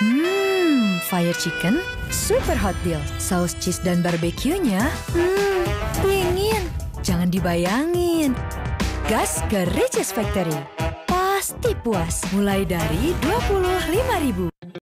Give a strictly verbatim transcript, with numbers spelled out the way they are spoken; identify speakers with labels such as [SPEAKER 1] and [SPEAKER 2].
[SPEAKER 1] Hmm, fire chicken, super hot deal. Saus cheese dan barbeque-nya, hmm, dingin. Jangan dibayangin. Gas ke Richeese Factory. Pasti puas, mulai dari dua puluh lima ribu.